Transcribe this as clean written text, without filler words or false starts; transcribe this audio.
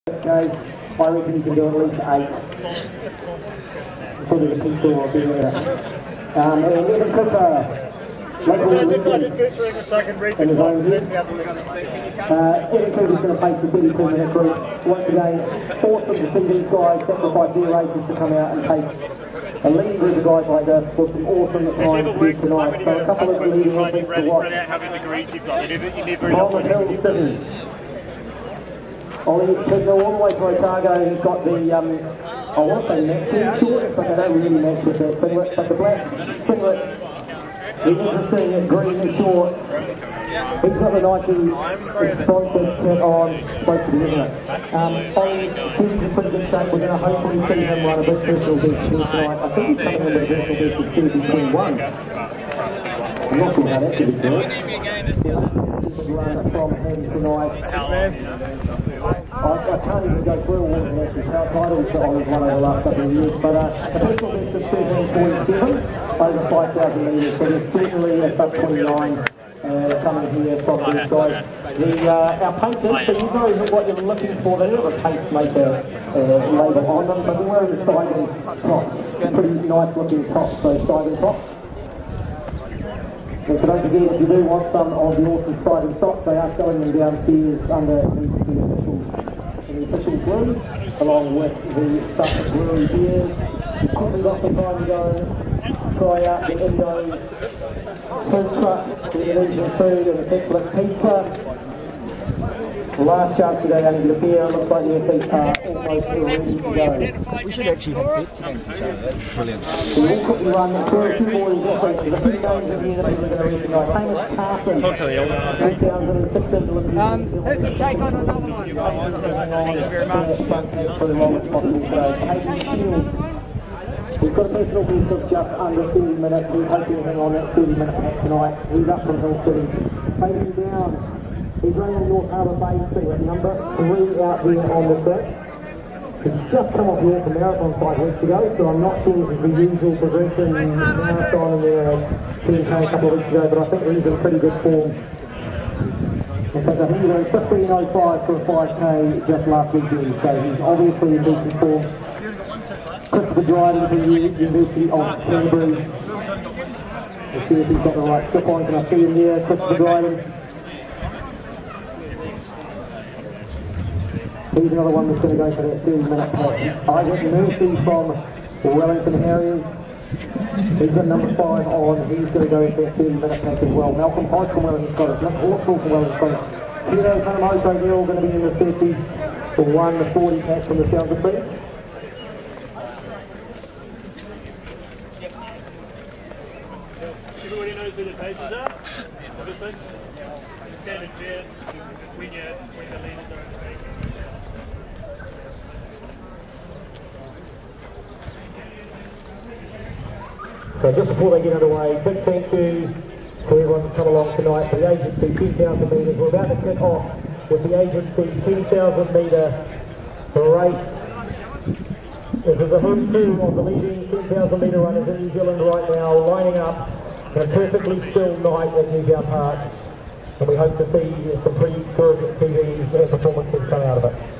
Guys, I reckon you can do at least 8. Probably the people will be there. And Evan Cooper, local legend, in his own head. Evan Cooper's going to face the 32-minute group. Once again, awesome to see these guys sacrifice their races to come out and take a leading group of guys like this for some awesome times here tonight. So a couple of leading events to watch. On the Hill City. Ollie Tignall all the way to Otago, he's got the, I want to say match short, but they don't really match with that singlet, but the black singlet, the interesting green shorts, he's got the Nike sponsored kit on, supposed to be, isn't it? Ollie seems in pretty good shape, we're going to hopefully see him run a bit personal best here tonight. I think he's coming in with a personal best of 2:21. I'm not sure how that could be good. Run from him tonight. I can't even go through all the national titles that Ollie's won over the last couple of years, but a personal best of 13.7 over 5,000 metres, so there's certainly a sub 29 coming here from these guys. Our painters, so you know what you're looking for, they have a pacemaker label on them, but they're wearing Steigen tops, pretty nice looking tops, so Steigen tops. So don't forget, if you do want some of the awesome Steigen socks, they are selling them downstairs under the official brew, along with the Suffolk Brewery beers. We've got some time to go try out the Indo's food truck, the Indonesian food and the Pickless pizza. Last chance to go down and get a beer. Looks like the FEs are almost ready to go. We should actually have bits against each other. That'd be brilliant. So we'll quickly run through a few more of these different names in here that people are going to recognise. Hamish Carson, 2016 Olympic. Take on another one. Thank you very much. For the long as possible today. Hayden Shields. We've got a personal best of just under 30 minutes. We're hoping to hang on that 30-minute pack tonight. He's up from Hill City. Hayden down. He's running the North Harbour Bay Street, number 3 out there on the track. He's just come off the Auckland Marathon 5 weeks ago, so I'm not sure this is the usual progression marathon in the 10K a couple of weeks ago, but I think he's in pretty good form. In fact, I think he ran 15:05 for a 5K just last weekend, so he's obviously in decent form. Christopher Dryden from the University of Canterbury. Let's see if he's got the right strip on. Can I see him there? Christopher Dryden. He's another one that's going to go for that 30-minute pack. Isaac Murphy from Wellington Harriers. He's got number 5 on. He's going to go for that 30-minute pack as well. Malcolm Hodge from Wellington Scottish. Nick Hawksville from Wellington Scottish. Kiro Kanamoto, they're all going to be in the 30s. The 1:40 pack from the Sounds of Freedom. Everybody knows who the pages are, obviously. Standard fare when the leaders are overtaken. So just before they get underway, big thank you to everyone who's come along tonight for the agency 10,000 metres. We're about to kick off with the agency 10,000 metre race. This is a who's who of the leading 10,000 metre runners in New Zealand right now, lining up in a perfectly still night at Newtown Park. And we hope to see some pretty good TVs and performances come out of it.